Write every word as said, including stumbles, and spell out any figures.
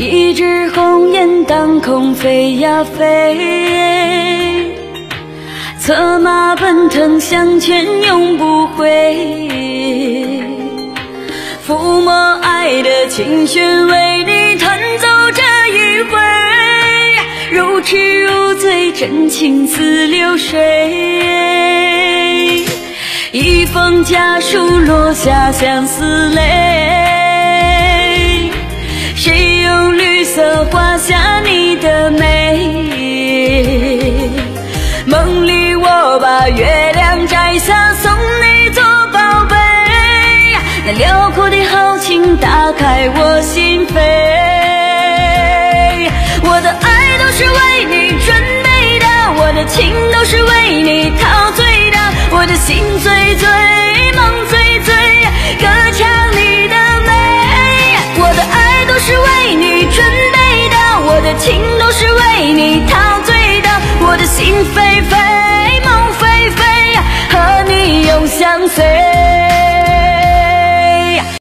一枝红颜当空飞呀飞，策马奔腾向前永不回。抚摸爱的琴弦，为你弹奏这一回，如痴如醉，真情似流水。一封家书落下相思泪，谁用绿色画下你的美？梦里我把月亮摘下送你做宝贝，那辽阔的豪情打开我心扉。我的爱都是为你准备的，我的情都是为你陶醉的，我的心醉醉，梦醉醉，歌唱你的美。我的爱都是为你准备的，我的情都是为你陶醉的，我的心飞飞，梦飞飞，和你永相随。